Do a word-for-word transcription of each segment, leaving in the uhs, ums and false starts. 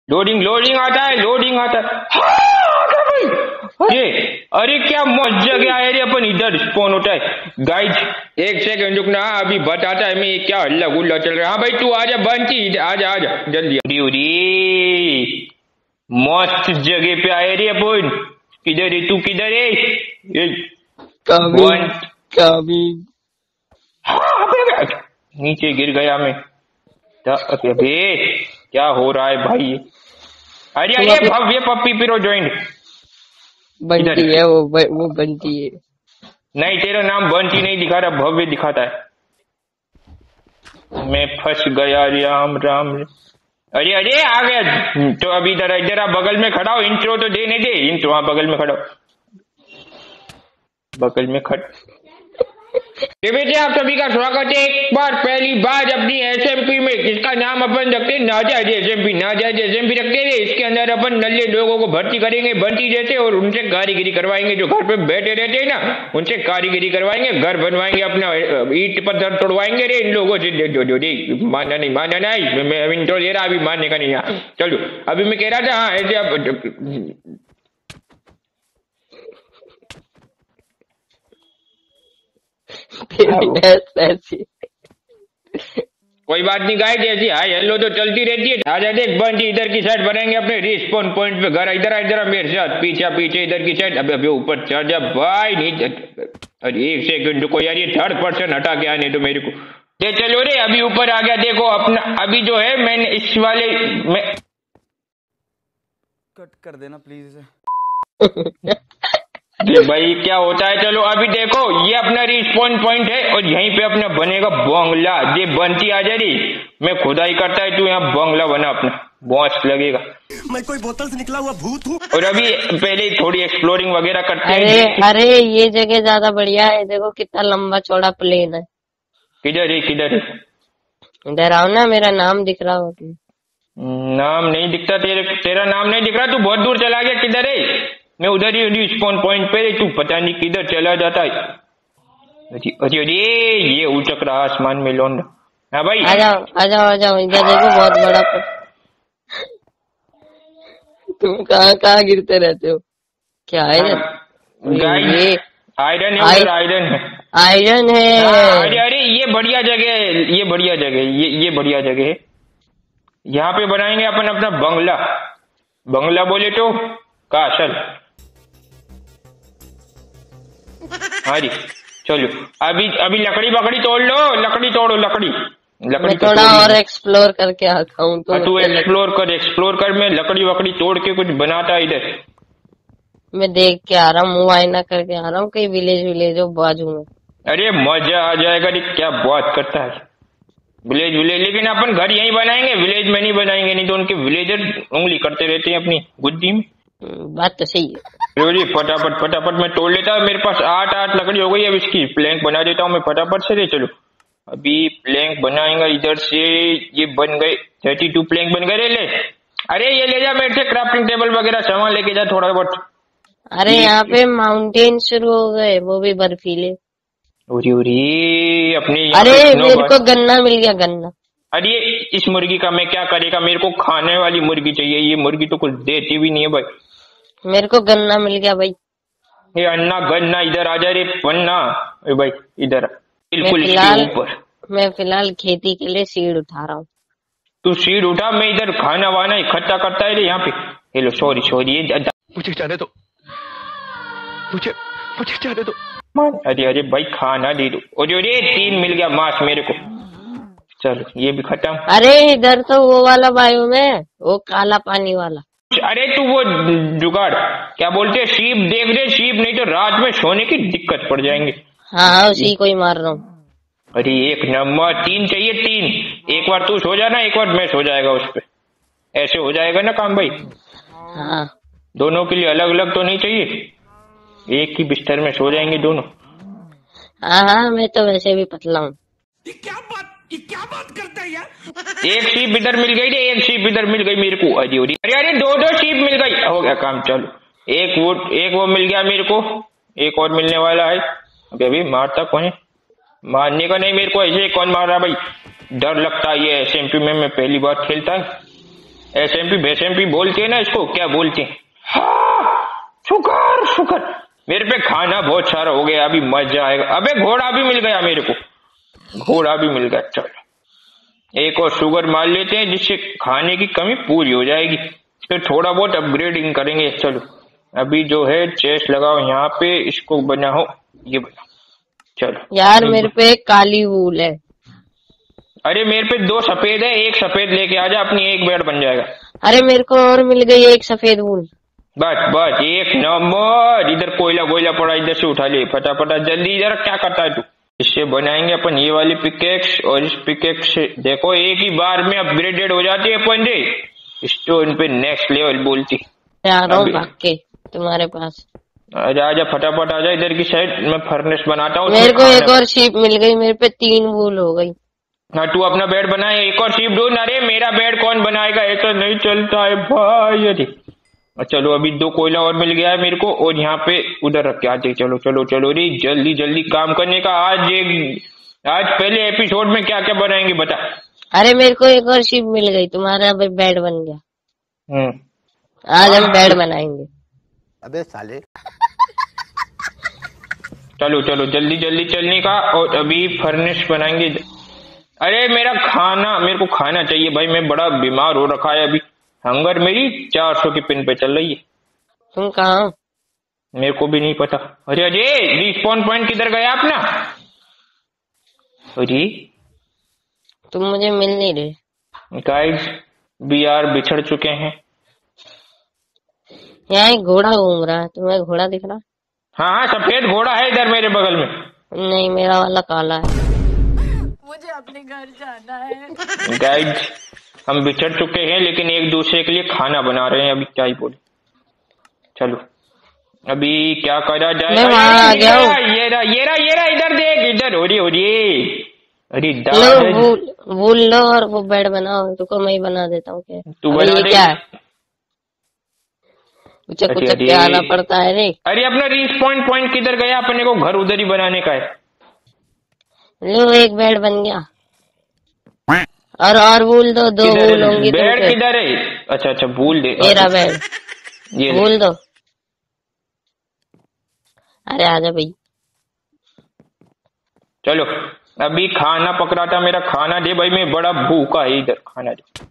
Loading loading आता है, loading आता है। हाँ, आ गया भाई। ये अरे क्या मस्त जगह है रे, अपन इधर स्पॉन होता है। गाइज एक सेकंड रुकना, अभी बताता है मैं ये क्या हल्ला गुल्ला चल रहा है। हाँ भाई तू आजा बंटी, आजा आजा जल्दी। अरे अरे मस्त जगह पे आए रे अपन। किधर है तू, किधर है ये? Coming coming. हाँ अबे अबे, नीचे गिर गया मैं। अबे अबे, क्या हो रहा है भाई? अरे तुम अरे अपने भव्य पप्पी पिरो ज्वाइंट। बंटी है वो ब, वो बंटी है। नहीं तेरा नाम बंटी नहीं दिखा रहा, भव्य दिखाता है। मैं फंस गया, राम राम। अरे अरे आ गया तो अभी इधर इधर आप बगल में खड़ा हो, इंट्रो तो देने दे। इंट्रो वहां बगल में खड़ा हो, बगल में खड़। बेटे आप सभी का स्वागत है एक बार पहली बार अपनी एसएमपी में, जिसका नाम अपन रखते हैं नाजायज एसएमपी। नाजायज एसएमपी रखते हैं, इसके अंदर अपन नल्ले लोगों को भर्ती करेंगे बंटी जैसे, और उनसे कारीगिरी करवाएंगे। जो घर पे बैठे रहते हैं ना, उनसे कारीगिरी करवाएंगे, घर बनवाएंगे, अपना ईट पत्थर तोड़वाएंगे रे इन लोगों से। जो जो जो माना नहीं माना नहीं, मैं इंट्रो ले रहा, अभी मानने का नहीं। हाँ चलो, अभी मैं कह रहा था, हाँ ऐसे आप तेरी भैंस ऐसी। कोई बात नहीं गाइस, ऐसी हाय हेलो तो चलती रहती है। आजा देख बंटी, इधर की साइड बनाएंगे अपने रिस्पॉन पॉइंट पे घर। इधर इधर मेरे साथ, पीछे पीछे इधर की साइड। अबे अबे ऊपर चढ़ जा भाई, नीचे। अरे एक सेकंड रुको यार, ये थर्ड पर्सन हटा के आने दो मेरे को। ये चलो रे, अभी ऊपर आ गया देखो अपना। अभी जो है मैंने इस वाले में कट कर देना प्लीज इसे। भाई क्या होता है, चलो अभी देखो ये अपना रिस्पॉन पॉइंट है, और यहीं पे अपना बनेगा बंगला। ये बनती आ जा रही, मैं खुदाई करता है, तू यहाँ बंगला बना अपना, मस्त लगेगा। मैं कोई बोतल से निकला हुआ भूत हूँ। और अभी पहले थोड़ी एक्सप्लोरिंग वगैरह करते अरे हैं। अरे ये जगह ज्यादा बढ़िया है, देखो कितना लंबा चौड़ा प्लेन है। किधर है किधर है? इधर आओ ना, मेरा नाम दिख रहा हो। नाम नहीं दिखता तेरे, तेरा नाम नहीं दिख रहा, तू बहुत दूर चला गया। किधर है? मैं उधर ही रिस्पॉन पॉइंट पे, तू पता नहीं किधर चला जाता है। अरे अरे ये उचक रहा आसमान में लौंडा। हाँ भाई आ जाओ आ जाओ आ जाओ, इधर देखो बहुत बड़ा पट... तुम कहाँ कहाँ गिरते रहते हो? क्या है इधर? गाइस आयरन है उधर, आयरन है, आयरन है। अरे अरे ये बढ़िया जगह है, ये बढ़िया जगह है, ये ये बढ़िया जगह है। यहाँ पे बनाएंगे अपन अपना बंगला। बंगला बोले तो कासल। हाँ जी चलो, अभी अभी लकड़ी बकड़ी तोड़ लो, लकड़ी तोड़ो, लकड़ी लकड़ी मैं थोड़ा और एक्सप्लोर करके आता हूँ। तो तू एक्सप्लोर कर, एक्सप्लोर कर। मैं लकड़ी वकड़ी तोड़ के कुछ बनाता इधर। मैं देख के आ रहा हूँ, मुआयना करके आ रहा हूँ, कहीं विलेज विलेज हो बाजू में। अरे मजा आ जाएगा रे, क्या बात करता है। विलेज विलेज, लेकिन अपन घर यहीं बनाएंगे, विलेज में नहीं बनाएंगे, नहीं तो उनके विलेजर उंगली करते रहते हैं अपनी बुद्धि में। बात तो सही है। फटाफट फटाफट मैं तोड़ लेता हूँ, मेरे पास आठ आठ लकड़ी हो गई। अब इसकी प्लैंक बना देता हूँ मैं फटाफट से। रे चलो अभी प्लैंक बनाएंगे इधर से। ये बन गए, थर्टी टू प्लैंक बन गए रे। ले अरे ये ले जा मेरे से क्राफ्टिंग टेबल वगैरह सामान लेके जा थोड़ा बहुत। अरे यहाँ पे माउंटेन शुरू हो गए, वो भी बर्फीले। उरी उरी अपनी। अरे मेरे को गन्ना मिल गया, गन्ना। अरे इस मुर्गी का मैं क्या करेगा, मेरे को खाने वाली मुर्गी चाहिए। ये मुर्गी तो कुछ देती भी नहीं है भाई। मेरे को गन्ना मिल गया भाई। ये अन्ना गन्ना इधर आ जा रे पन्ना। भाई इधर बिल्कुल ऊपर। मैं फिलहाल खेती के लिए सीड उठा रहा हूँ। तू सीड उठा, मैं इधर खाना वाना इकट्ठा करता है रे यहाँ पे। हेलो सॉरी सॉरी, मुझे जाने दो, मुझे मुझे जाने दो। अरे अरे भाई खाना दे दो। अरे अरे तीन मिल गया मांस मेरे को। चलो ये भी खत्म। अरे इधर तो वो वाला बायोम है, वो काला पानी वाला। अरे तू वो जुगाड़ क्या बोलते हैं, शीप देख रहे, शीप नहीं तो रात में सोने की दिक्कत पड़ जाएंगे। हाँ हाँ उसी को ही मार रहा हूँ। अरे एक नंबर, तीन चाहिए तीन। एक बार तू सो जाना, एक बार मैं सो जाएगा उस पे। ऐसे हो जाएगा ना काम भाई। हाँ दोनों के लिए अलग अलग तो नहीं चाहिए, एक ही बिस्तर में सो जाएंगे दोनों। हाँ हाँ मैं तो वैसे भी पतला हूँ। ये क्या बात ये क्या बात करता है यार। एक शीप इधर मिल गई, एक शीप इधर मिल गई मेरे को। अरे अरे अरे दो दो शीप मिल गई, हो गया काम। चलो एक वो एक वो मिल गया मेरे को, एक और मिलने वाला है। अभी अभी मारता कौन है? मारने का नहीं मेरे को, ऐसे कौन मार रहा भाई? डर लगता है ये एसएमपी में, मैं पहली बार खेलता है। एस एम पी बेसएमपी बोलते हैं ना इसको, क्या बोलते हैं? हाँ शुक्र शुक्र, मेरे पे खाना बहुत सारा हो गया, अभी मजा आएगा। अबे घोड़ा भी मिल गया मेरे को, घोड़ा भी मिल गया। चलो एक और शुगर मार लेते हैं जिससे खाने की कमी पूरी हो जाएगी, फिर थोड़ा बहुत अपग्रेडिंग करेंगे। चलो अभी जो है चेस्ट लगाओ यहाँ पे, इसको बनाओ, ये बनाओ। चलो यार मेरे पे एक काली वूल है। अरे मेरे पे दो सफेद है, एक सफेद लेके आ जा, अपनी एक बेड बन जाएगा। अरे मेरे को और मिल गई एक सफेद वूल। बस बस एक नंबर। इधर कोयला कोयला पड़ा, इधर से उठा ले फटाफटा जल्दी। इधर क्या करता है तू? इससे बनाएंगे अपन ये वाली पिकेक्स, और इस पिकेक्स से देखो एक ही बार में अपग्रेडेड हो जाती है अपन रे स्टोन पे नेक्स्ट लेवल बोलती। आ रहा हूँ भाग के तुम्हारे पास। आजा आजा फटाफट आजा इधर की साइड, मैं फर्नेस बनाता हूँ। मेरे को एक और शीप मिल गई, मेरे पे तीन वूल हो गई। हाँ तू अपना बेड बनाए, एक और शीप ढूंढ। अरे मेरा बेड कौन बनाएगा, ऐसा नहीं चलता है भाई। अरे चलो अभी दो कोयला और मिल गया है मेरे को, और यहाँ पे उधर रख के आते। चलो चलो चलो रे जल्दी जल्दी काम करने का। आज एक आज पहले एपिसोड में क्या क्या बनाएंगे बता। अरे मेरे को एक और शीप मिल गई, तुम्हारा बेड बन गया। हम्म आज हम बेड बनाएंगे। अबे साले। चलो चलो जल्दी जल्दी चलने का, और अभी फर्नेस बनाएंगे। अरे मेरा खाना, मेरे को खाना चाहिए भाई, मैं बड़ा बीमार हो रखा है अभी। हंगर मेरी चार सौ की पिन पे चल रही है। तुम कहाँ? मेरे को भी नहीं पता। अरे अरे रिस्पॉन पॉइंट किधर गया अपना? अरे तुम मुझे मिल नहीं रहे। गाइस वी आर बिछड़ चुके हैं। यहाँ एक घोड़ा घूम रहा है, तुम्हें घोड़ा दिख रहा? हाँ हाँ सफेद घोड़ा है इधर मेरे बगल में। नहीं मेरा वाला काला है। मुझे अपने घर जाना है। गाइस हम बिछड़ चुके हैं, लेकिन एक दूसरे के लिए खाना बना रहे हैं। अभी क्या ही बोले। चलो अभी क्या करा जाए। मैं वहाँ आ गया हूँ। ये रहा ये रहा ये रहा, इधर देख, इधर हो रही हो रही। अरे लो वूल वूल लो और वो बेड बनाओ। तुमको मैं ही बना देता हूँ। क्या तू अबे बना ये दे। क्या है? कुछ अरे, कुछ अरे। क्या आना पड़ता है रे। अरे अपना रिस्पॉन पॉइंट किधर गया? अपने को घर उधर ही बनाने का है। लो एक बेड बन गया, और और वूल दो, दो किधर वूल है? होंगी बेड तुमसे। किधर है? अच्छा अच्छा भूल दे मेरा बेड ये ले। वूल दो। अरे आजा भाई। चलो अभी खाना पकड़ा था मेरा, खाना दे भाई, मैं बड़ा भूखा है, इधर खाना दे।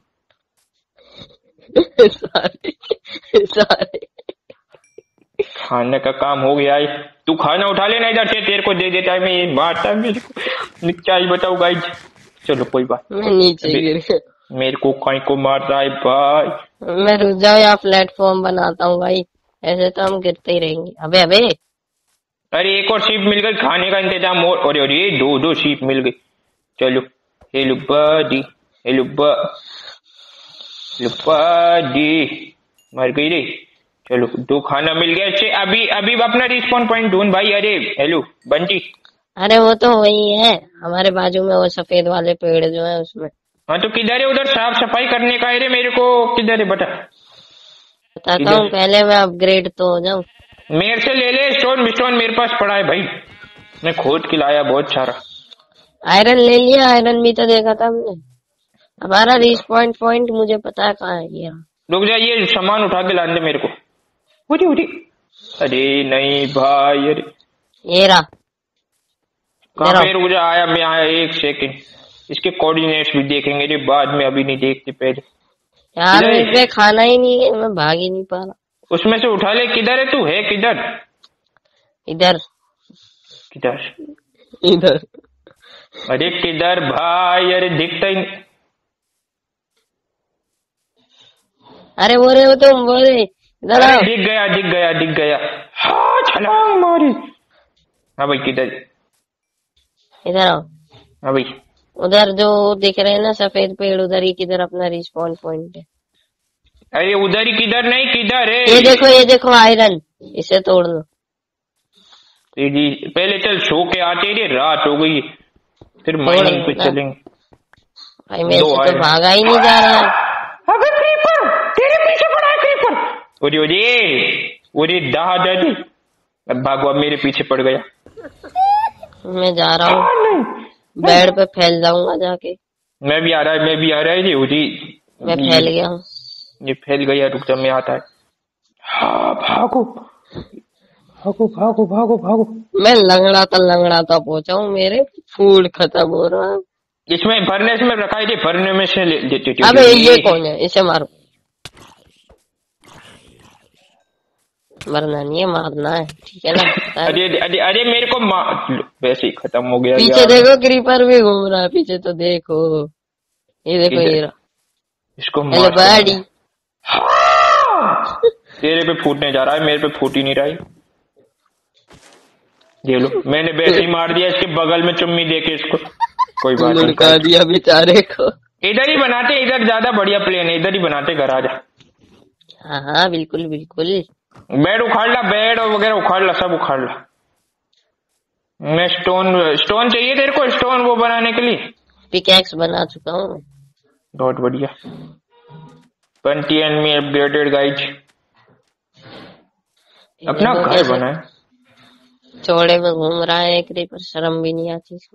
सारे सारे खाने का काम हो गया है, तू खाना उठा लेना इधर से, तेरे को दे देता है मैं, ये मारता मेरे को, क्या ही बताऊं गाइज। चलो कोई बात। मैं नीचे गिर गया। मेरे को कहीं को मारता है भाई। मैं रुक जाओ, यहाँ प्लेटफॉर्म बनाता हूँ भाई, ऐसे तो हम गिरते ही रहेंगे। अबे अबे अरे एक और शीप मिल गई, खाने का इंतजाम और। अरे अरे दो दो शीप मिल गई। चलो हेलो बडी, हेलो बडी, मर गई रे। चलो दो खाना मिल गया इससे। अभी अभी अपना रिस्पॉन पॉइंट ढूंढ भाई। अरे हेलो बंटी। अरे वो तो वही है हमारे बाजू में, वो सफेद वाले पेड़ जो है उसमें। हाँ तो किधर है उधर साफ सफाई करने का? अरे मेरे को किधर है बता। बताता हूँ, पहले मैं अपग्रेड तो हो जाऊं। मेरे से ले ले स्टोन, स्टोन मेरे पास पड़ा है भाई, मैं खोद के लाया बहुत सारा। आयरन ले लिया, आयरन भी तो देखा था हमने। हमारा रिस्पॉन पॉइंट मुझे पता है कहाँ है। ये रुक जा, ये सामान उठा के ला दे मेरे को। उठी उठी। अरे नहीं भाई, अरे ये रहा। कहाँ पे? रुक जा, आया मैं आया, एक सेकंड। इसके कोऑर्डिनेट्स भी देखेंगे रे बाद में, अभी नहीं देखते पहले। यार मेरे पे खाना ही नहीं है, मैं भाग ही नहीं पा रहा। उसमें से उठा ले। किधर है तू? है किधर? इधर किधर? इधर। अरे किधर भाई? अरे दिखता ही नहीं। अरे वो रे वो तुम वो रे इधर अरे आओ। दिख गया दिख गया दिख गया। हाँ छलांग मारी। हाँ भाई किधर? इधर आओ। हाँ भाई उधर जो दिख रहे हैं ना सफेद पेड़, उधर ही किधर अपना रिस्पॉन पॉइंट है। अरे उधर ही। किधर नहीं, किधर है? ये देखो ये देखो आयरन, इसे तोड़ लो। जी पहले चल सो के आते रे, रात हो गई, फिर माइनिंग पे चलेंगे। भाई मेरे से तो भागा ही नहीं जा रहा है। अबे क्रीपर तेरे पीछे पड़ा है, क्रीपर। ओरे ओरे ओरे दहा दादी, अब भागो, अब मेरे पीछे पड़ गया। मैं जा रहा हूँ, बेड पे फैल जाऊंगा जाके। मैं भी आ रहा है, मैं भी आ रहा है। ओरे मैं फैल गया हूँ। ये फैल गया, रुक जा मैं आता है। हाँ भागो भागो भागो भागो भागो। मैं लंगड़ाता लंगड़ाता पहुंचा हूँ, मेरे फूड खत्म हो रहा है। इसमें भरने से में रखाई थी, भरने में से ले देती थी। अबे ये कौन है, इसे मारो। मरना नहीं है, मारना है, ठीक है ना? अरे अरे अरे मेरे को मार, वैसे ही खत्म हो गया। पीछे देखो क्रीपर भी घूम रहा है, पीछे तो देखो, ये देखो ये रहा। इसको हेलो बॉडी। तेरे पे फूटने जा रहा है, मेरे पे फूट ही नहीं रहा है। देख लो मैंने वैसे ही मार दिया, इसके बगल में चुम्मी देके इसको। कोई बात नहीं, लुढ़का दिया बेचारे को। इधर ही बनाते, इधर ज्यादा बढ़िया प्लेन है, इधर ही बनाते घर। आजा। हाँ हाँ बिल्कुल बिल्कुल। बेड उखाड़ ला, बेड और वगैरह उखाड़ ला, सब उखाड़ ला। मैं स्टोन स्टोन चाहिए तेरे को, स्टोन वो बनाने के लिए। पिकैक्स बना चुका हूँ। बहुत बढ़िया। ट्वेंटी एन मी अपग्रेडेड गाइज। अपना घर बना है। चौड़े में घूम रहा है एक, पर शर्म भी नहीं आती इसको।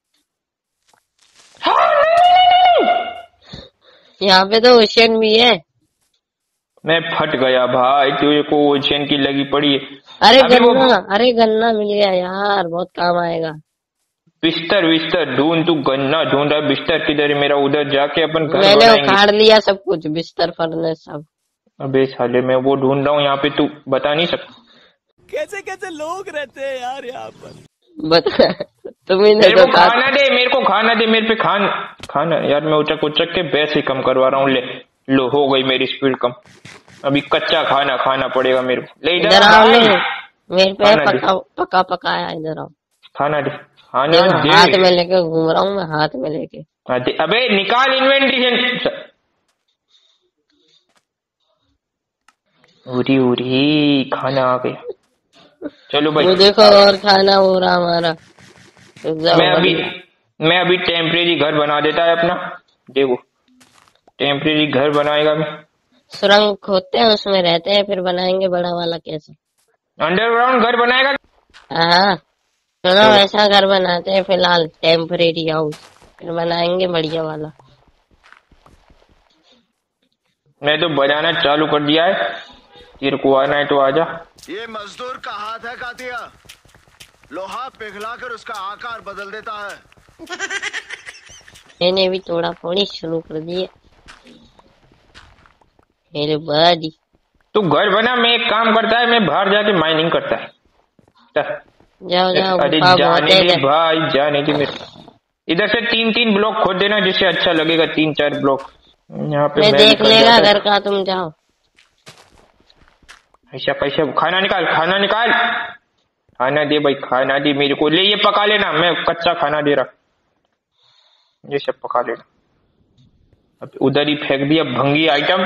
यहाँ पे तो ओशियन भी है। मैं फट गया भाई, तुझे को ओशियन की लगी पड़ी है। अरे अभी वो गन्ना, अरे गन्ना मिल गया यार, बहुत काम आएगा। बिस्तर बिस्तर ढूंढ, तू गन्ना ढूंढ रहा, बिस्तर किधर है मेरा? उधर जाके अपन घर मैंने बनाएंगे। उखाड़ लिया सब कुछ, बिस्तर फर्नेस सब। अबे साले मैं वो ढूंढ रहा हूँ यहाँ पे, तू बता नहीं सकता। कैसे कैसे लोग रहते हैं यार यहाँ पर। बता तुम्हें मेरे को खाना दे, मेरे को खाना दे, मेरे पे खान खाना यार। मैं उचक उचक के बैस ही कम करवा रहा हूँ। ले लो, हो गई मेरी स्पीड कम। अभी कच्चा खाना खाना पड़ेगा मेरे को। ले इधर आओ, आ, ले मेरे पे खाना पका पका पकाया, इधर आओ। खाना दे, खाना दे। हाथ में लेके घूम रहा हूँ मैं, हाथ में लेके। अबे निकाल इन्वेंट्री से। उरी उरी खाना आ गया। चलो भाई, वो देखो और खाना हो रहा हमारा। मैं अभी मैं अभी टेम्परेरी घर बना देता है अपना। देखो टेम्परेरी घर बनाएगा मैं। सुरंग खोदते हैं, उसमें रहते हैं, फिर बनाएंगे बड़ा वाला। कैसे अंडरग्राउंड घर बनाएगा? हाँ सुनो, ऐसा घर बनाते हैं फिलहाल, टेम्परेरी हाउस, फिर बनाएंगे बढ़िया वाला। मैं तो बजाना चालू कर दिया है, तेरे को आना है तो आजा। ये मजदूर का हाथ है कातिया, लोहा पिघलाकर उसका आकार बदल देता है। मैंने भी थोड़ा फोड़ी शुरू कर दिए। मेरे बड़ी तू घर बना, मैं एक काम करता है, मैं बाहर जाके माइनिंग करता है। जाओ जाओ। अरे जाने दे भाई, जाने दे मेरे। इधर से तीन तीन ब्लॉक खोद देना, जिससे अच्छा लगेगा। तीन चार ब्लॉक यहाँ पे मैं देख लेगा घर का, तुम जाओ। ऐसा कैसे? खाना निकाल, खाना निकाल, खाना दे भाई, खाना दे मेरे को। ले ये पका लेना, मैं कच्चा खाना दे रहा, ये सब पका लेना। अब उधर ही फेंक दिया भंगी आइटम।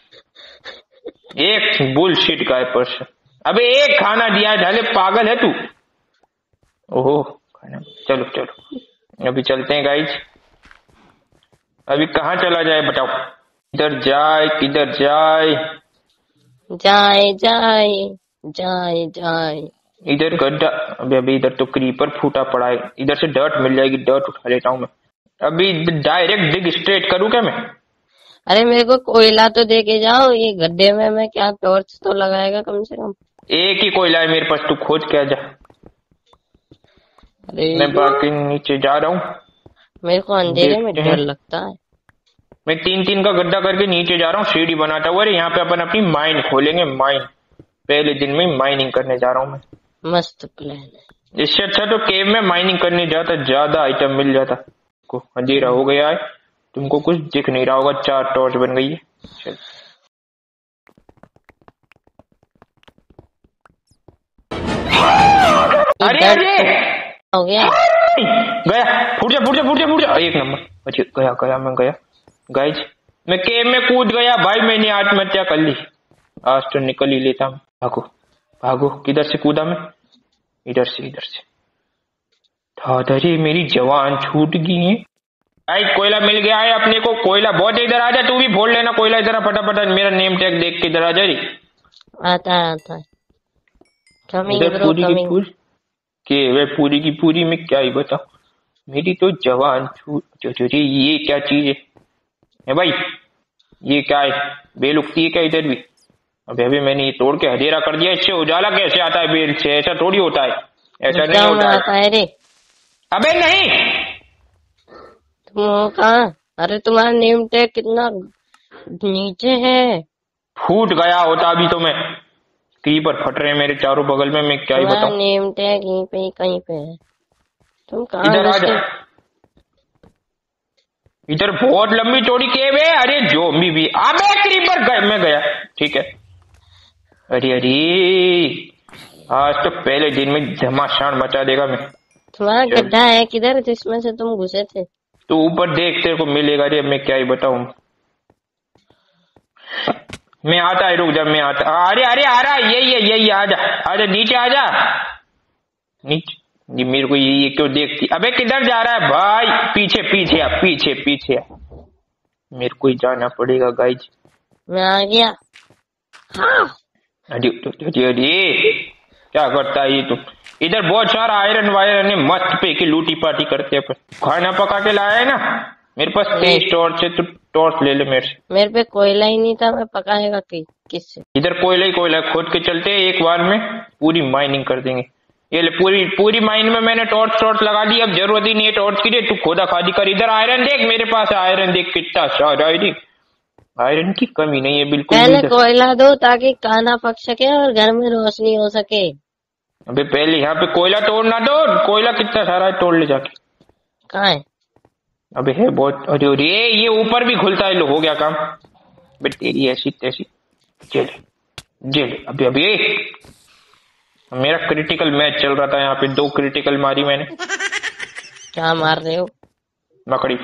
एक बुलशिट का है पर्सन। अबे एक खाना दिया है, ढाले पागल है तू। ओहो खाना। चलो चलो अभी चलते हैं गाइज। अभी कहाँ चला जाए बताओ? इधर जाए किधर जाए? जाए जाए जाए जाए। इधर गड्ढा। अभी अभी इधर तो क्रीपर फूटा पड़ा है, इधर से डर्ट मिल जाएगी, डर्ट उठा लेता हूँ मैं। अभी डायरेक्ट डिग स्ट्रेट करूँ क्या मैं? अरे मेरे को कोयला तो दे के जाओ, ये गड्ढे में मैं क्या टॉर्च तो लगाएगा कम से कम। एक ही कोयला है मेरे पास, तू खोज के आ जा। अरे मैं बाकी नीचे जा रहा हूँ। मेरे को अंधेरे में डर लगता है। मैं तीन तीन का गड्ढा करके नीचे जा रहा हूँ, सीढ़ी बनाता हुआ। यहाँ पे अपन अपनी माइन खोलेंगे, माइन। पहले दिन में माइनिंग करने जा रहा हूँ मैं। मस्त प्लान है। इससे अच्छा तो केव में माइनिंग करने जाता, ज्यादा आइटम मिल जाता। को अंधेरा हो गया है, तुमको कुछ दिख नहीं रहा होगा। चार टॉर्च बन गई है। चल अरे अरे हो गया, गया। फूट जा फूट जा फूट जा फूट जा। एक नंबर अच्छा, गया गया मैं गया। गाइज मैं केव में कूद गया भाई, मैंने आत्महत्या कर ली। आज तो निकल ही लेता हूँ। भागो भागो, किधर से कूदा मैं? इधर से इधर से। दादाजी मेरी जवान छूट गई है। भाई कोयला मिल गया है अपने को, कोयला बहुत। इधर आ जा, तू भी फोड़ लेना कोयला। इधर फटाफट, मेरा नेम टैग देख के इधर आ जा रही। आता है आता है। कमिंग इधर ब्रो पूरी की कमिंग। पूरी के वे पूरी की पूरी में क्या ही बताऊं, मेरी तो जवान छूट। ये क्या चीज है? है भाई ये क्या है, बेल उगती है क्या इधर भी? अभी अभी मैंने ये तोड़ के अंधेरा कर दिया, इससे उजाला कैसे आता है बेल से? ऐसा थोड़ी होता है, ऐसा नहीं क्या होता आता है। है रे? अबे नहीं, तुम हो कहाँ? अरे तुम्हारा नेम टैग कितना नीचे है। फूट गया होता अभी तो मैं। क्रीपर फट रहे हैं मेरे चारों बगल में, मैं क्या ही तुम्हारा बताऊं। नेम टैग यहीं पे ही कहीं पे है। तुम कहाँ इधर आ घुसे? जा, इधर बहुत लंबी चौड़ी केव है। अरे ज़ोंबी भी, अबे क्रीपर गए, मैं गया, ठीक है। अरे अरे आज तो पहले दिन में घमासान मचा देगा मैं। तुम्हारा चल। गड्ढा है किधर जिसमें से तुम घुसे थे? तो ऊपर देख, तेरे को मिलेगा रे, मैं क्या ही बताऊं। मैं आता है, रुक जा, मैं आता। अरे अरे आ रहा, यही है यही है, आजा आजा, नीचे आजा नीचे। ये मेरे को ये, ये क्यों देखती? अबे किधर जा रहा है भाई? पीछे पीछे आ, पीछे पीछे आ। मेरे को ही जाना पड़ेगा गाइज। मैं आ गया। हाँ। अरे अरे अरे क्या करता है ये तुम? इधर बहुत सारा आयरन वायरन है, मस्त पे की लूटी पाटी करते हैं। खाना पका के लाया है ना, मेरे पास तेईस टॉर्च है, तो टॉर्च ले ले मेरे से। मेरे पे कोयला ही नहीं था, मैं पकाएगा कि, किससे? इधर कोयला ही कोयला, खोद के चलते हैं, एक बार में पूरी माइनिंग कर देंगे। ये ले, पूरी पूरी माइन में मैंने टॉर्च टॉर्च लगा दी, अब जरूरत ही नहीं है टॉर्च की। तू खोदा खादी कर। इधर आयरन देख, मेरे पास आयरन देख कितना सारा है। आयरन की कमी नहीं है बिल्कुल पहले भी। कोयला दो ताकि खाना पक सके और घर में रोशनी हो सके। अबे पहले यहाँ पे कोयला तोड़ना दो, कोयला कितना सारा है, तोड़ ले जाके। कहाँ है? अबे है बहुत। अरे अरे ये ऊपर भी खुलता है, लो हो गया काम। बे तेरी ऐसी तैसी, जेल जेल। अभी अभी मेरा क्रिटिकल मैच चल रहा था यहाँ पे, दो क्रिटिकल मारी मैंने। क्या मार रहे हो? मकड़ी।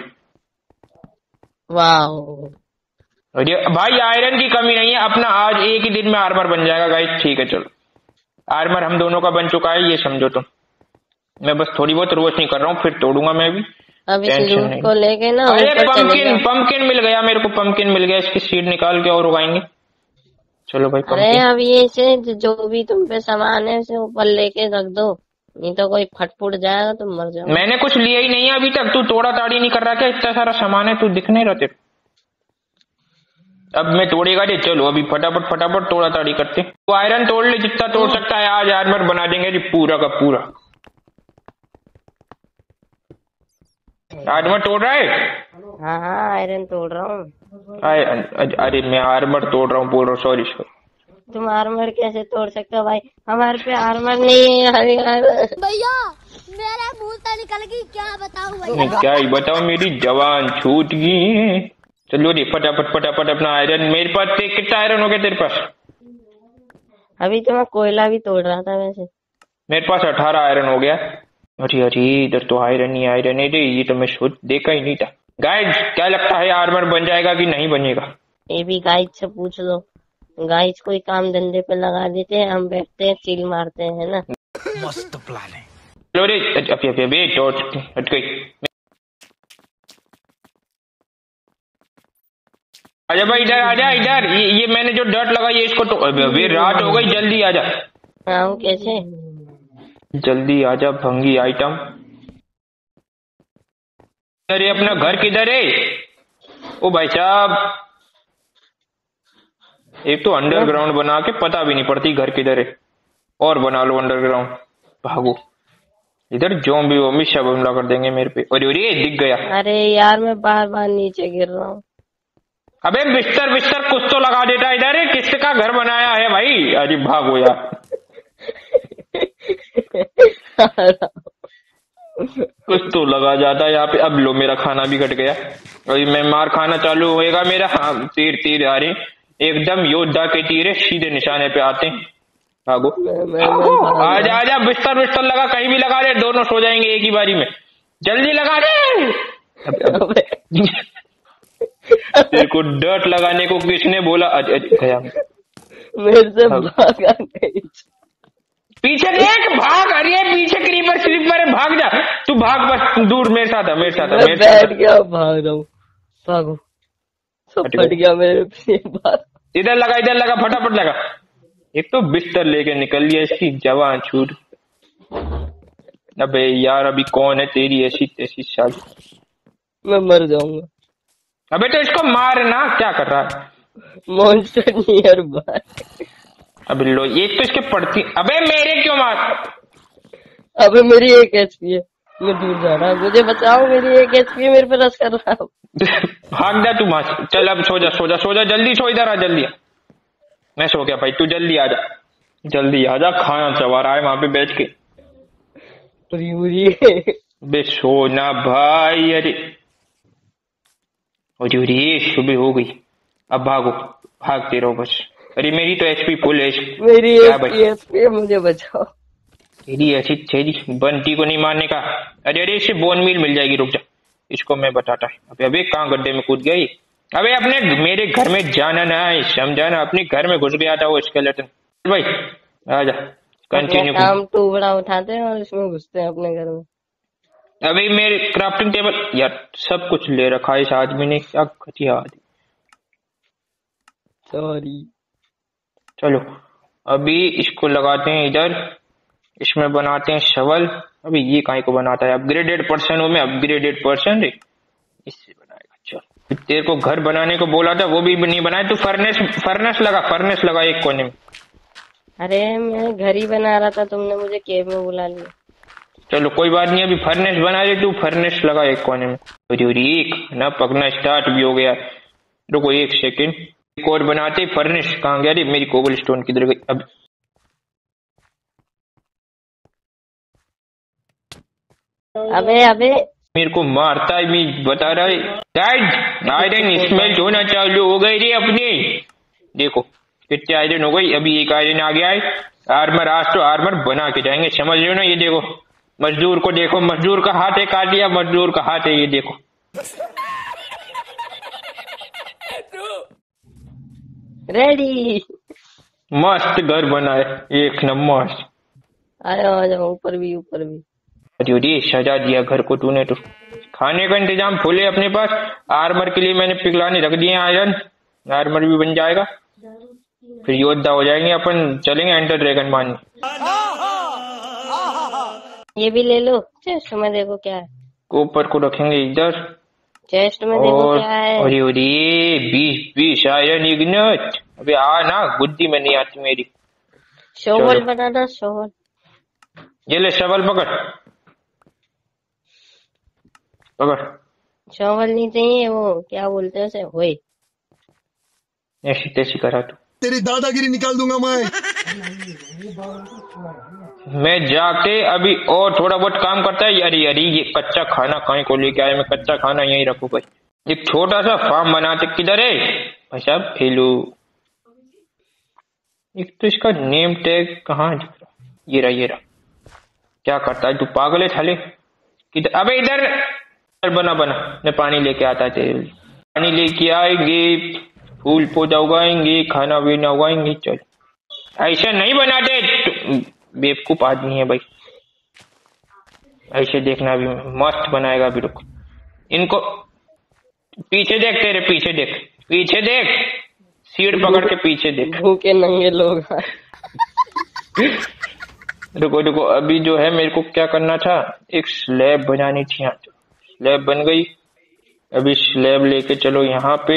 वाह। अरे भाई आयरन की कमी नहीं है, अपना आज एक ही दिन में आर्मर बन जाएगा गाइस। ठीक है चलो, आर्मर हम दोनों का बन चुका है, ये समझो तुम। मैं बस थोड़ी बहुत रोशनी कर रहा हूँ, फिर तोड़ूंगा मैं भी। अब इस टेंशन रूट नहीं। को लेके ना अरे ऊपर चले पंपकिन, जाओ। पंपकिन मिल गया मेरे को, पंपकिन मिल गया। इसकी सीड निकाल के और उगाएंगे। चलो भाई अरे पंपकिन। अब ये से जो भी तुम पे सामान है उसे ऊपर लेके रख दो, नहीं तो कोई फटफुट जाएगा तो मर जाओ। मैंने कुछ लिया ही नहीं है अभी तक। तू तोड़ा ताड़ी नहीं कर रहा क्या? इतना सारा सामान है, तू दिख नहीं रहा तेरे। अब मैं तोड़ेगा जी, चलो अभी फटाफट फटाफट तोड़ा ताड़ी करते। तो आयरन तोड़ ले जितना तोड़ सकता है, आज आर्मर बना देंगे जी पूरा का पूरा। आर्मर तोड़ रहा है? हाँ हाँ आयरन तोड़ रहा हूँ। अरे मैं आर्मर तोड़ रहा हूँ, बोल रहा हूँ, सॉरी सॉरी। तुम आर्मर कैसे तोड़ सकते हो भाई? हमारे पे आर्मर नहीं है। भैया मेरे मुंह से निकल गई, क्या बताऊं मैं भैया। क्या ही बताऊं, मेरी जवान छूट गई है। चलो रे फटाफट फटाफट अपना आयरन। मेरे पास ते- कितना आयरन हो गया तेरे पास? अभी तो मैं कोयला भी तोड़ रहा था वैसे। मेरे पास अठारह आयरन हो गया। अरे अरे इधर तो आयरन ही आयरन है रे, ये तो मैं सोच देखा ही नहीं था। गाइस क्या लगता है, आर्मर बन जाएगा कि नहीं बनेगा? ये भी गाइड से पूछ लो, गाइड कोई काम धंधे पे लगा देते हैं, हम बैठते हैं चिल मारते हैं, है ना। मस्त प्लान है। चलो रे, अभी अभी अभी टॉर्च हट गई। आजा भाई इधर आजा, इधर। ये, ये मैंने जो डर्ट लगाई है इसको तो। अबे अबे रात हो गई, जल्दी आजा आऊं कैसे? जल्दी आजा भंगी आइटम। अरे अपना घर किधर है? ओ भाई साहब, एक तो अंडरग्राउंड बना के पता भी नहीं पड़ती घर किधर है। और बना लो अंडरग्राउंड, भागो। इधर ज़ॉम्बी वॉम्बी सब हमला कर देंगे मेरे पे। अरे अरे दिख गया। अरे यार मैं बार बार नीचे गिर रहा हूँ। अबे बिस्तर बिस्तर कुछ तो लगा देता है इधर। किसका घर बनाया है भाई? अरे भागो यार। कुछ तो लगा जाता है यहाँ पे। अब लो मेरा खाना भी घट गया। अभी मैं मार खाना चालू होएगा मेरा। हाँ तीर तीर आ रहे, एकदम योद्धा के तीर है, सीधे निशाने पे आते हैं। भागो आजा आजा, बिस्तर बिस्तर लगा, कहीं भी लगा दे, दोनों सो जाएंगे एक ही बारी में। जल्दी लगा दे। तेरे को डर्ट लगाने को किसने बोला? अज, अज, गया मेरे से भागा नहीं। पीछे देख, भाग। अरे पीछे क्रीपर स्लीपर है, भाग जा तू, भाग बस दूर। मेरे साथ आ, मेरे साथ आ, मेरे साथ बैठ गया, भाग रहा हूँ। भागो, सब फट गया मेरे पे। इधर लगा, इधर लगा, फटाफट लगा। एक तो बिस्तर लेके निकल लिया, इसकी जवान छूट। अबे यार अभी कौन है तेरी ऐसी तैसी साली? मैं मर जाऊंगा। अबे तो इसको मारना, क्या कर रहा है? Monster nearby. अबे लो, ये तो इसके पड़ती। अबे मेरे क्यों मार? अबे मेरी एक एचपी है, मैं दूर जा रहा हूँ, मुझे बचाओ, मेरी एक एचपी है, मेरे पे रस कर रहा हूँ। भाग जा तू वहां से। चल अब सो जा सो जा सो जा, जल्दी सो, इधर आ जल्दी। मैं सो गया भाई, तू जल्दी आ जा, जल्दी आ जा, खाना चबा रहा है वहां पे बैठ के। उरी उरी। बे सोना भाई, अरे अरे अरे सुबह हो गई, अब भागो, भागते रहो बस। अरे मेरी तो एचपी फुल है। मेरी क्या एक भाई? एचपी है, मुझे बचाओ। तेरी ऐसी तेरी बंटी को नहीं मारने का। अरे अरे इससे बोन मील मिल जाएगी, रुक जा, इसको मैं बताता है। अबे अबे कहाँ गड्ढे में कूद गई? अबे अपने मेरे घर में जाना ना है, समझाना, अपने घर में घुस गया था वो स्केलेटन। भाई आजा, कंटिन्यू। काम तो बड़ा उठाते हैं और इसमें घुसते हैं अपने घर में। अभी मेरे क्राफ्टिंग टेबल यार सब कुछ ले रखा है इस आदमी ने, क्या घटिया आदमी। सॉरी। चलो अभी इसको लगाते हैं इधर, इसमें बनाते हैं शवल। अभी ये काहे को बनाता है? अपग्रेडेड पर्सन हूं मैं, अपग्रेडेड पर्सन रे, इससे बनाएगा। चल तेरे को घर बनाने को बोला था, वो भी नहीं बनाया तू। फर्नेस फर्नेस लगा, फर्नेस लगा एक कोने में। अरे मैं घर ही बना रहा था, तुमने मुझे केव में बुला लिया। चलो कोई बात नहीं, अभी फर्नेस बना दे तू, फर्नेस लगा एक कोने में। एक ना पकना स्टार्ट भी हो गया। रुको एक सेकेंड, एक और बनाते। फर्नेस कहाँ गया रे? मेरी कोबल स्टोन किधर गई? अब अबे अबे मेरे को मारता है, मैं बता रहा है। गाइड आयरन स्मेल्ट होना चालू हो गई रे अपने। देखो कितने आयरन हो गई, अभी एक आयरन आ गया है। आर्मर, आज तो आर्मर बना के जाएंगे, समझ रहे हो ना? ये देखो मजदूर को देखो, मजदूर का हाथ है, काट दिया मजदूर का हाथ है, ये देखो। रेडी। मस्त घर बना है, एक नंबर। आया आ जाओ, ऊपर भी ऊपर भी। अरे सजा दिया घर को तूने तो। खाने का इंतजाम फुल है अपने पास। आर्मर के लिए मैंने पिघलाने रख दिए आयरन, आर्मर भी बन जाएगा, फिर योद्धा हो जाएंगे अपन, चलेंगे एंटर ड्रैगन मारने। ये भी ले लो, चेस्ट में देखो क्या है। ऊपर को रखेंगे इधर, चेस्ट में देखो और क्या है। अरे अरे बीस बीस आयरन इग्नेट। अबे आ ना, बुद्धि में नहीं आती मेरी। शोवल चलो। बनाना, शोवल। ये ले शवल पकड़, पकड़। शोवल नहीं चाहिए, वो क्या बोलते हैं उसे, होए। ऐसी तैसी करा तू, तेरी दादागिरी निकाल दूंगा मैं। मैं जाके अभी और थोड़ा बहुत काम करता है। अरे अरे ये कच्चा खाना कहीं को लेके आया, मैं कच्चा खाना यहीं रखू भाई। एक छोटा सा फार्म बनाते, किधर है भाई साहब? हेलो, एक तो इसका नेम टैग कहाँ दिख रहा? ये रहा ये रहा। क्या करता है तू, पागल है थाले? किधर? अबे इधर बना बना, मैं पानी लेके आता है तेरे लिए। पानी लेके आएंगे, फूल पौधा उगाएंगे, खाना पीना उगाएंगे। चल ऐसा नहीं बनाते, बेवकूफ आदमी है भाई। ऐसे देखना, भी मस्त बनाएगा अभी। रुक, इनको पीछे देख, तेरे पीछे देख, पीछे देख, सीट पकड़ के पीछे देख। भूखे नंगे लोग। रुको रुको, अभी जो है मेरे को क्या करना था, एक स्लैब बनानी थी। यहाँ स्लैब बन गई। अभी स्लैब लेके चलो यहाँ पे,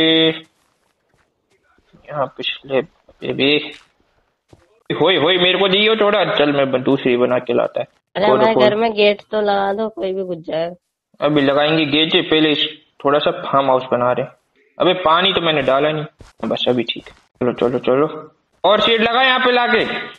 यहाँ पे स्लैब। अभी होई होई मेरे को दियो थोड़ा, चल मैं दूसरी बना के लाता है। अरे हमारे घर में गेट तो लगा दो, कोई भी घुस जाए। अभी लगाएंगे गेट, पहले थोड़ा सा फार्म हाउस बना रहे हैं। अबे पानी तो मैंने डाला नहीं, बस अभी ठीक है। चलो चलो चलो, और सीट लगा यहाँ पे लाके,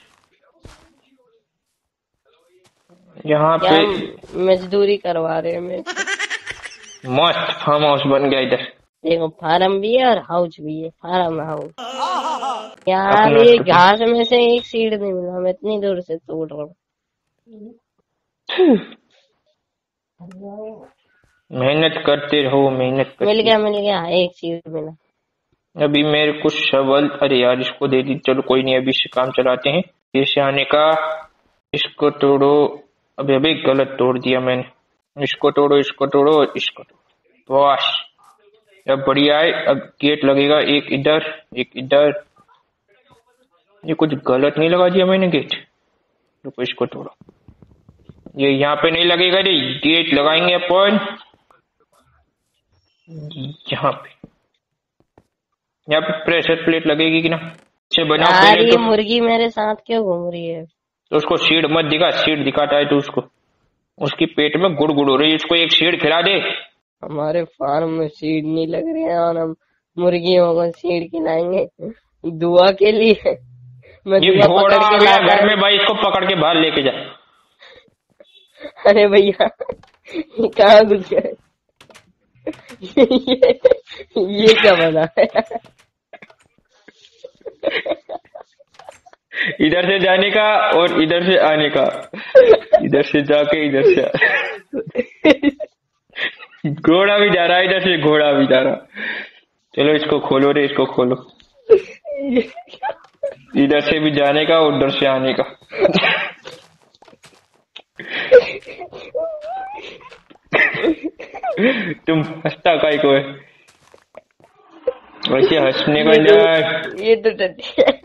यहाँ पे मजदूरी करवा रहे हैं मैं। मस्त फार्म हाउस बन गया इधर। देखो फार्म भी है और हाउस भी है, फार्म हाउस। यार ये घास में से एक सीड नहीं मिला, मैं इतनी दूर से तोड़ रहा हूँ। मेहनत करते रहो, मेहनत करते। मिल गया मिल गया, एक सीड मिला। अभी मेरे को शवल, अरे यार इसको दे दी, चलो कोई नहीं, अभी से काम चलाते हैं। जैसे आने का, इसको तोड़ो। अभी अभी गलत तोड़ दिया मैंने, इसको तोड़ो, इसको तोड़ो, इसको तोड़ो, बस अब बढ़िया है। अब गेट लगेगा, एक इधर एक इधर। ये कुछ गलत नहीं लगा दिया मैंने गेट? रुको इसको तोड़ो, ये यहाँ पे नहीं लगेगा रे, गेट लगाएंगे अपन यहाँ पे। यहाँ पे प्रेशर प्लेट लगेगी कि ना, इसे बनाओ यार पहले ये तो। मुर्गी मेरे साथ क्यों घूम रही है? तो उसको सीड मत दिखा, सीड दिखाता है तो उसको, उसकी पेट में गुड़ गुड़ हो रही है, उसको एक सीड खिला दे। हमारे फार्म में सीड नहीं लग रहे हैं और हम मुर्गियों को सीड खिलाएंगे दुआ के लिए। मैं ये दुआ घोड़ा पकड़ आ के गया लाता घर हूँ। में भाई, इसको पकड़ के बाहर लेके जा। अरे भैया ये कहाँ घुस गए? ये, ये क्या बना है? इधर से जाने का और इधर से आने का, इधर से जाके इधर से आ। घोड़ा भी जा रहा है इधर से, घोड़ा भी जा रहा। चलो इसको खोलो रे, इसको खोलो। इधर से भी जाने का और उधर से आने का। तुम हंसता काय को है? वैसे हंसने का ये ना। तो ये तो टट्टी है।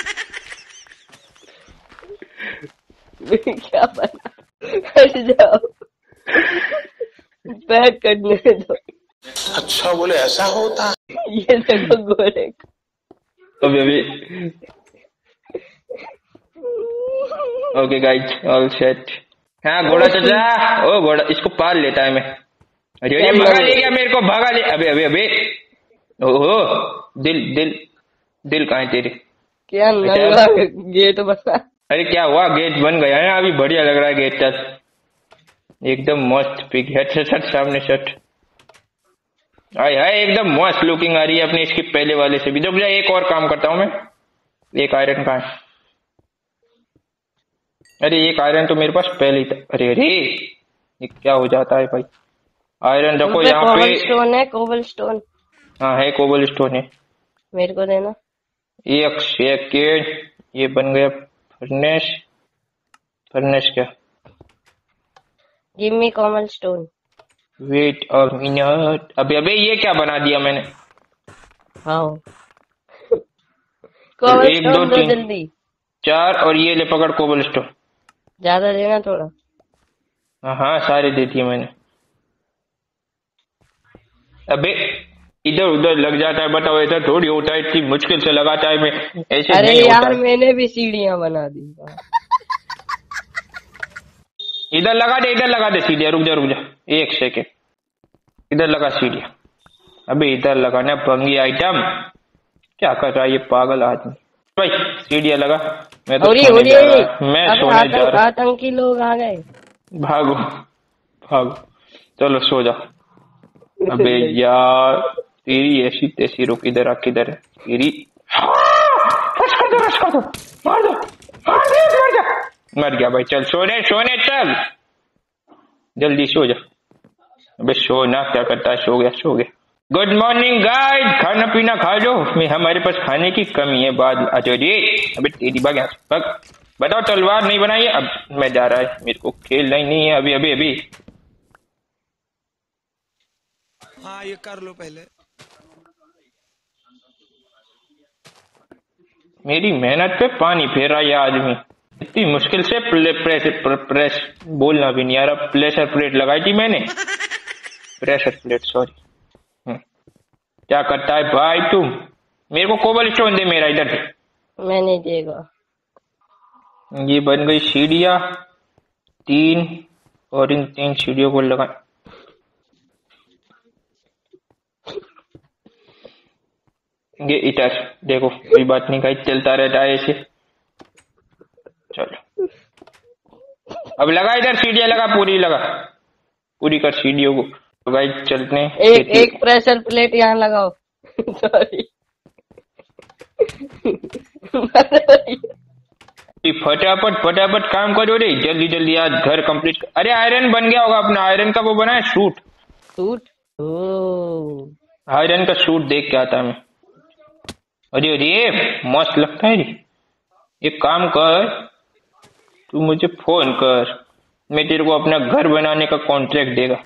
क्या बना? हट जाओ, पैक करने दो। अच्छा बोले ऐसा होता। ये देखो घोड़े को। अभी अभी ओके गाइस, ऑल सेट। हाँ घोड़ा चाचा, ओ घोड़ा, इसको पाल लेता है मैं। अरे अरे भगा ले गया मेरे को, भगा ले। अबे अबे अबे, ओहो, दिल दिल दिल कहाँ है तेरे? क्या नंगा गेट बना? अरे क्या हुआ, गेट बन गया है अभी, बढ़िया लग रहा है गेट टच, एकदम मस्त पिक है। सट सट सामने सट, हाय हाय एकदम मस्त लुकिंग आ रही है अपनी इसकी पहले वाले से भी। जब मुझे एक और काम करता हूँ मैं, एक आयरन का है। अरे एक आयरन तो मेरे पास पहले ही था। अरे अरे ये क्या हो जाता है भाई? आयरन रखो यहाँ पे। कोबल स्टोन है, कोबल स्टोन। हाँ है, कोबल स्टोन है। मेरे को देना एक सेकेंड, ये बन गया फर्नेस। फर्नेस क्या? Give me cobblestone. Wait और मिनट। अबे अबे ये क्या बना दिया मैंने? हाँ कोबल एक, दो, स्टोन दो तीन। जल्दी। चार, और ये ले पकड़ कोबल स्टोन। ज्यादा देना थोड़ा। हाँ हाँ सारे दे दिए मैंने। अबे इधर उधर लग जाता है, बताओ ऐसा थोड़ी होता है, इतनी मुश्किल से लगाता है मैं, ऐसे अरे नहीं यार होता। मैंने भी सीढ़ियां बना दी। इधर लगा दे, इधर लगा दे सीढ़िया। रुक जा रुक जा एक सेकेंड, इधर लगा सीढ़िया। अबे इधर लगाना भंगी आइटम। क्या कर रहा है ये पागल आदमी? भाई सीढ़िया लगा, मैं तो उरी, सोने उरी, जा रहा, मैं अबे सोने जा आतंक, रहा। आतंकी लोग आ गए। भागो भागो, चलो सो जा। अबे यार तेरी ऐसी तैसी, रुक इधर आ, किधर है तेरी? रश कर दो, रश कर दो, मार दो, मार दे, मर जा। मर गया भाई, चल सोने सोने चल, जल्दी सो जा। अबे सो ना, क्या करता है? सो गया सो गया। गुड मॉर्निंग गाइस, खाना पीना खा लो। मैं हमारे पास खाने की कमी है बाद। अच्छा जी, अबे तेरी भाग यहाँ से, भाग। बताओ तलवार नहीं बनाई? अब मैं जा रहा है, मेरे को खेलना ही नहीं है अभी अभी अभी। हाँ ये कर लो पहले। मेरी मेहनत पे पानी फेर रहा है ये आदमी। इतनी मुश्किल से प्ले, प्रेस प्र, प्रेस बोलना भी नहीं आ रहा। प्रेशर प्लेट लगाई थी मैंने, प्रेशर प्लेट सॉरी। क्या करता है भाई तुम? मेरे को कोबल स्टोन दे मेरा इधर से। मैं नहीं देगा। ये बन गई सीढ़ियाँ तीन, और इन तीन सीढ़ियों को लगा। ये इधर देखो, कोई बात नहीं गाइस, चलता रहता है ऐसे। चलो अब लगा इधर सीढ़ियाँ, लगा पूरी, लगा पूरी कर सीढ़ियों को। तो गाइस चलते हैं। एक एक प्रेशर प्लेट यहाँ लगाओ। सॉरी फटाफट फटाफट काम करो रे, जल्दी जल्दी आज घर कंप्लीट। अरे आयरन बन गया होगा अपना, आयरन का वो बना है सूट। सूट? ओ आयरन का सूट देख के आता मैं। अरे अरे मस्त लगता है रे। एक काम कर, तू मुझे फोन कर, मैं तेरे को अपना घर बनाने का कॉन्ट्रैक्ट देगा।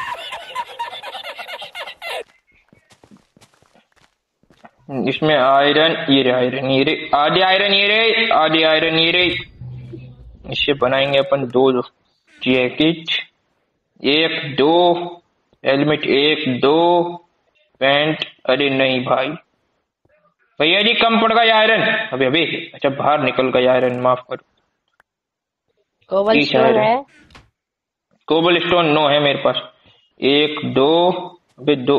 इसमें आयरन, ये रे आयरन, ये रे आधे आयरन, ये रे आधे आयरन, ये रे। इससे बनाएंगे अपन दो दो जैकेट, एक दो हेलमेट, एक दो पैंट। अरे नहीं भाई, भैया जी कम पड़ गया आयरन। अभी अभी अच्छा बाहर निकल गया आयरन, माफ करो। कोबल तीस स्टोन आयरन। है? कोबल स्टोन नो है मेरे पास। एक दो अभी दो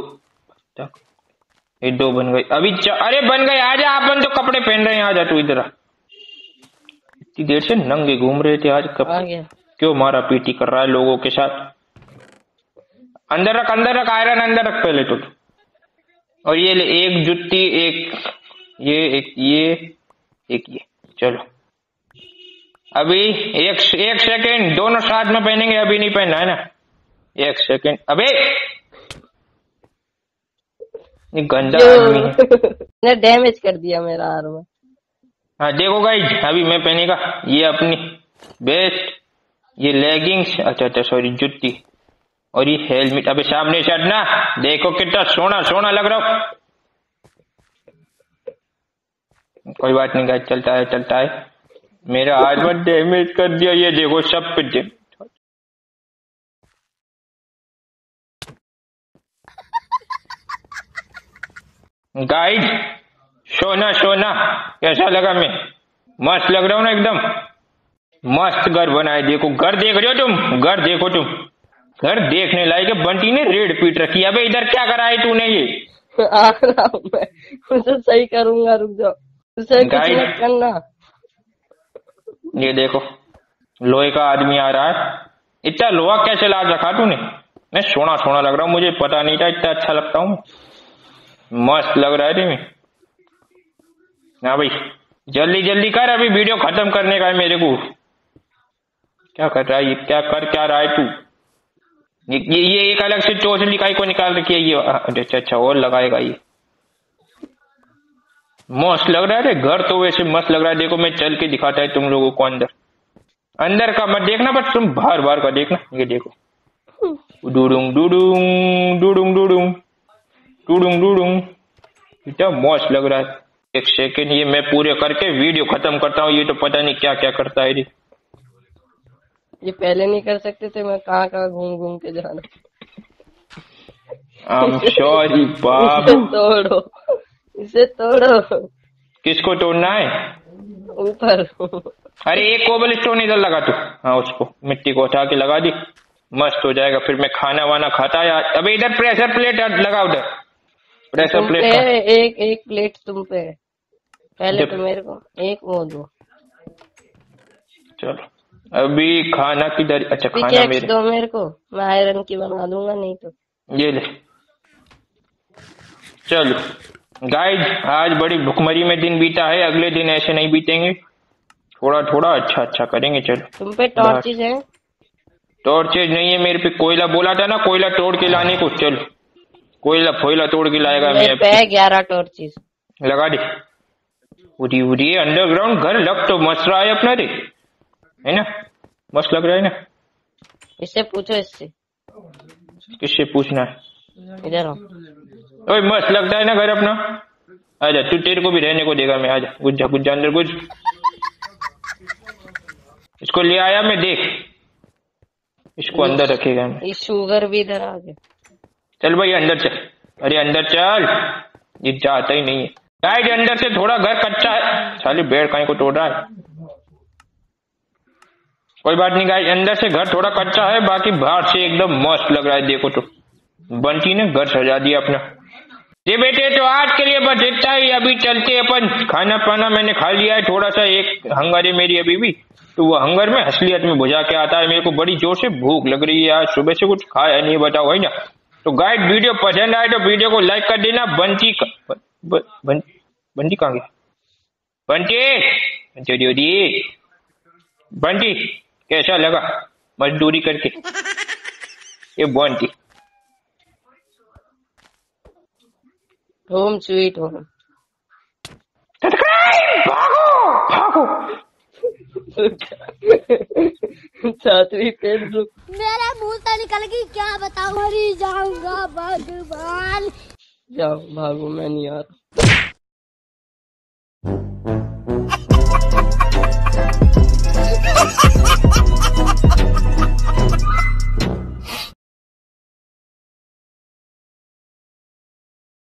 ये दो बन गई अभी च... अरे बन गए, आजा। अपन तो कपड़े पहन रहे हैं, आजा तू इधर आ। इतनी देर से नंगे घूम रहे थे, आज कब आ गया। क्यों मारा पीटी कर रहा है लोगों के साथ। अंदर रख अंदर रख आयरन अंदर रख पहले तो। और ये ले एक जुत्ती, एक ये एक ये एक ये। चलो अभी एक एक सेकेंड, दोनों साथ में पहनेंगे। अभी नहीं पहनना है ना, एक सेकेंड। अबे ये गंदा आदमी है। ने डैमेज कर दिया मेरा आर्मर। हाँ देखो गाइस, अभी मैं पहनेगा ये अपनी बेस्ट, ये लेगिंग्स, अच्छा अच्छा सॉरी जुत्ती, और ये हेलमेट। अबे सामने से हटना, देखो कितना सोना सोना लग रहा हूं। कोई बात नहीं गाइस, चलता है चलता है। मेरा आर्मर डैमेज कर दिया, ये देखो सब पे। गाइस सोना सोना कैसा लगा? मैं मस्त लग रहा हूँ ना, एकदम मस्त घर बनाए। देखो घर देख रहे हो तुम, घर देखो तुम, घर देखने लायक। बंटी ने रेड पीट रखी है। अबे इधर क्या करा है तूने? ये आ रहा हूँ मैं, उसे सही करूंगा, रुक जाओ। उसे कुछ मत करना। ये देखो लोहे का आदमी आ रहा है। इतना लोहा कैसे ला रखा तूने? मैं सोना सोना लग रहा हूँ, मुझे पता नहीं था इतना अच्छा लगता हूँ। मस्त लग रहा है रे मैं। हाँ भाई जल्दी जल्दी कर, अभी वीडियो खत्म करने का है मेरे को। क्या कर रहा है ये? क्या कर क्या रहा है तू? ये ये, ये एक अलग से चोचली काई को निकाल रखी है ये। अच्छा अच्छा और लगाएगा ये। मस्त लग रहा है घर तो, वैसे मस्त लग रहा है। देखो मैं चल के दिखाता है तुम लोगों को। अंदर अंदर का मत देखना, बट तुम बाहर बाहर का देखना। ये देखो डूडूंग डूडूंग डूडूंग डूडूंग डूडूंग डूडूंग, इतना मस्त लग रहा है। एक सेकेंड, ये मैं पूरे करके वीडियो खत्म करता हूँ। ये तो पता नहीं क्या क्या करता है। ये पहले नहीं कर सकते थे? मैं कहाँ कहाँ घूम घूम के जाना। I'm sorry बाप। इसे तोड़ो, इसे तोड़ो। किसको तोड़ना है? ऊपर। अरे एक कोबल स्टोन इधर लगा तू। हाँ उसको मिट्टी को उठा के लगा दी, मस्त हो जाएगा। फिर मैं खाना वाना खाता है। अबे इधर प्रेशर प्लेट लगा, उधर प्रेशर प्लेट। एक एक प्लेट तुम पे, पहले तो मेरे को एक वो दो। चलो अभी खाना किधर? अच्छा खाना मेरे दो मेरे को, मैं आयरन की बना दूंगा। नहीं तो ये ले। चलो गाइज आज बड़ी भुखमरी में दिन बीता है, अगले दिन ऐसे नहीं बीतेंगे, थोड़ा थोड़ा अच्छा अच्छा करेंगे। चलो तुम पे टॉर्चेज है? टॉर्चेज नहीं है मेरे पे। कोयला बोला था ना, कोयला तोड़ के लाने को। चलो कोयला फोयला तोड़ के लाएगा। मेरे पे ग्यारह टॉर्चेज लगा दे। उड़ी उड़ी अंडरग्राउंड घर लग तो मस्त रहा है अपना रे, है ना? मस्त लग रहा है ना? इससे पूछो, इससे। किससे पूछना है? इधर आओ। ओए मस्त लगता है ना घर अपना। आजा तू, तेरे को भी रहने को देगा मैं। आजा गुज्जा गुज्जा अंदर गुज। इसको ले आया मैं, देख इसको अंदर रखेगा मैं। ये शुगर भी इधर आ गया। चल भाई अंदर चल। अरे अंदर चल, ये जाता ही नहीं है। गाइड अंदर से थोड़ा घर कच्चा है, साली बेड कहीं को तोड़ रहा है। कोई बात नहीं गाइड, अंदर से घर थोड़ा कच्चा है, बाकी बाहर से एकदम मस्त लग रहा है। देखो तो बंटी ने घर सजा दिया अपना। ये बेटे तो आज के लिए बस इतना ही। अभी चलते अपन, खाना पाना मैंने खा लिया है थोड़ा सा। एक हंगर है मेरी अभी भी, तो वो हंगर में असलियत में बुझा के आता है। मेरे को बड़ी जोर से भूख लग रही है, आज सुबह से कुछ खाया नहीं, बताओ है ना? तो गाइड वीडियो पसंद आए तो वीडियो को लाइक कर देना। बंटी का ब, ब, बं, बंटी कहाँ गया? बंटी बंटी कैसा लगा मजदूरी करके? ये बंटी होम स्वीट होम। भागो भागो। सातवीं पेन रुक। मेरे मुंह से निकल गई, क्या बताऊं? मरी जाऊंगा भगवान। जाओ भागो, मैं नहीं आ रहा। Ha ha ha ha ha!